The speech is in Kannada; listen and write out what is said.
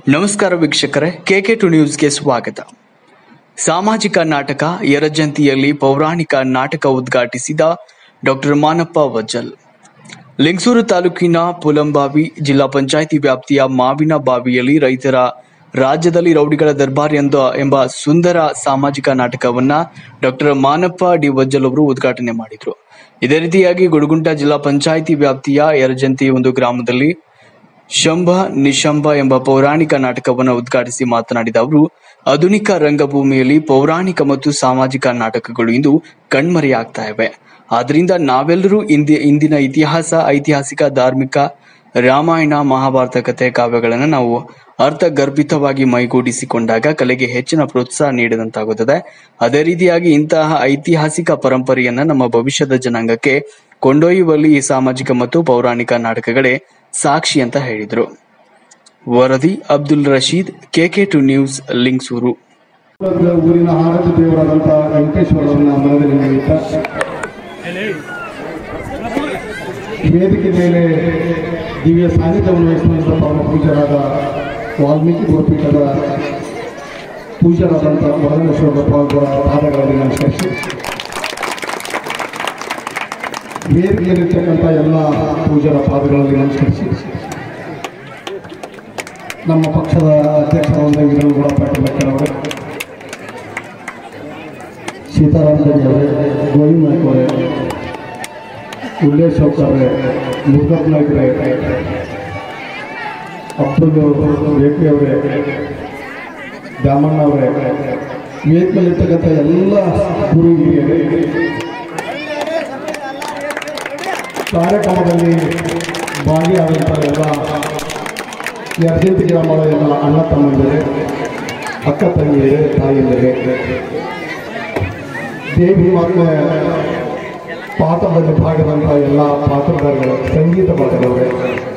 ನಮಸ್ಕಾರ ವೀಕ್ಷಕರೇ, KK2 ನ್ಯೂಸ್ಗೆ ಸ್ವಾಗತ. ಸಾಮಾಜಿಕ ನಾಟಕ ಯರಜಂತಿಯಲ್ಲಿ ಪೌರಾಣಿಕ ನಾಟಕ ಉದ್ಘಾಟಿಸಿದ ಡಾಕ್ಟರ್ ಮಾನಪ್ಪ ವಜ್ಜಲ್. ಲಿಂಗಸೂರು ತಾಲೂಕಿನ ಪುಲಂಬಾವಿ ಜಿಲ್ಲಾ ಪಂಚಾಯಿತಿ ವ್ಯಾಪ್ತಿಯ ಮಾವಿನ ಬಾವಿಯಲ್ಲಿ ರೈತರ ರಾಜ್ಯದಲ್ಲಿ ರೌಡಿಗಳ ದರ್ಬಾರ್ ಎಂಬ ಸುಂದರ ಸಾಮಾಜಿಕ ನಾಟಕವನ್ನ ಡಾಕ್ಟರ್ ಮಾನಪ್ಪ ಡಿ ವಜ್ಜಲ್ ಅವರು ಉದ್ಘಾಟನೆ ಮಾಡಿದ್ರು. ಇದೇ ರೀತಿಯಾಗಿ ಗುಡಗುಂಟ ಜಿಲ್ಲಾ ಪಂಚಾಯಿತಿ ವ್ಯಾಪ್ತಿಯ ಯರಜಂತಿ ಒಂದು ಗ್ರಾಮದಲ್ಲಿ ಶಂಭ ನಿಶಂಭ ಎಂಬ ಪೌರಾಣಿಕ ನಾಟಕವನ್ನು ಉದ್ಘಾಟಿಸಿ ಮಾತನಾಡಿದ ಅವರು, ಆಧುನಿಕ ರಂಗಭೂಮಿಯಲ್ಲಿ ಪೌರಾಣಿಕ ಮತ್ತು ಸಾಮಾಜಿಕ ನಾಟಕಗಳು ಇಂದು ಕಣ್ಮರೆಯಾಗ್ತಾ ಇವೆ. ಆದ್ರಿಂದ ನಾವೆಲ್ಲರೂ ಇಂದಿನ ಐತಿಹಾಸಿಕ ಧಾರ್ಮಿಕ ರಾಮಾಯಣ ಮಹಾಭಾರತ ಕಥೆ ಕಾವ್ಯಗಳನ್ನು ನಾವು ಅರ್ಥಗರ್ಭಿತವಾಗಿ ಮೈಗೂಡಿಸಿಕೊಂಡಾಗ ಕಲೆಗೆ ಹೆಚ್ಚಿನ ಪ್ರೋತ್ಸಾಹ ನೀಡಿದಂತಾಗುತ್ತದೆ. ಅದೇ ರೀತಿಯಾಗಿ ಇಂತಹ ಐತಿಹಾಸಿಕ ಪರಂಪರೆಯನ್ನ ನಮ್ಮ ಭವಿಷ್ಯದ ಜನಾಂಗಕ್ಕೆ ಕೊಂಡೊಯ್ಯುವಲ್ಲಿ ಈ ಸಾಮಾಜಿಕ ಮತ್ತು ಪೌರಾಣಿಕ ನಾಟಕಗಳೇ ಸಾಕ್ಷಿ ಅಂತ ಹೇಳಿದ್ರು. ವರದಿ ಅಬ್ದುಲ್ ರಶೀದ್, KK2 ನ್ಯೂಸ್, ಲಿಂಗಸೂರು. ಊರಿನ ಆರಾಧ್ಯ ದೇವರಾದಂತಹ ವೆಂಕಟೇಶ್ವರನ ಮನದಲ್ಲಿ ನಿಮಿತ್ತ ವೇದಿಕೆ ಮೇಲೆ ದಿವ್ಯ ಸಾನ್ನಿಧ್ಯವನ್ನು ವಹಿಸಿದ ಪರಮ ಪೂಜ್ಯರಾದ ವಾಲ್ಮೀಕಿ ಗುರುಪೀಠದ ಪೂಜ್ಯರಾದಂತಹ ವರದೇಶ್ವರ ಅವರ ಪಾದಗಳಲ್ಲಿ ನಮಸ್ಕರಿಸಿ, ವೇದಿಕೆಯಲ್ಲಿರ್ತಕ್ಕಂಥ ಎಲ್ಲ ಪೂಜ್ಯರ ಪಾದಗಳಲ್ಲಿ ನಮಸ್ಕರಿಸಿ, ನಮ್ಮ ಪಕ್ಷದ ಅಧ್ಯಕ್ಷರಾದ ವೀರಗೌಡ ಪಾಟೀಲ್ ಅವರೇ, ಸೀತಾರಾಮ ರೆಡ್ಡಿ ಅವರೇ, ಗೋವಿಂದ ನಾಯ್ಕ ಅವರೇ, ಉಲ್ಲೇಶ್ ಅವರೇ, ಮುರುಗಪ್ಪ ನಾಯ್ಕರೇ, ಅಬ್ದುಲ್ ಬೇಕ್ರಿ ಅವರೇ, ದ್ಯಾಮಣ್ಣ ಅವರೇ, ವೇದಿಕೆಯಲ್ಲಿರ್ತಕ್ಕಂಥ ಎಲ್ಲ ಗುರು ಹಿರಿಯರೇ, ಕಾರ್ಯಕ್ರಮದಲ್ಲಿ ಭಾಗಿಯಾದಂಥ ಎಲ್ಲ ಯರಜಂತಿ ಗ್ರಾಮದ ಎಲ್ಲ ಅಣ್ಣ ತಮ್ಮಂದಿರೇ, ಅಕ್ಕ ತಂಗಿಯರೇ, ತಾಯಿಯಂದಿರೇ, ದೇವಿ ಮಾತೆ ಪಾತ್ರದಲ್ಲಿ ಭಾಗದಂಥ ಎಲ್ಲ ಪಾತ್ರಧಾರಿಗಳು, ಸಂಗೀತ ಪಾತ್ರದವರೇ,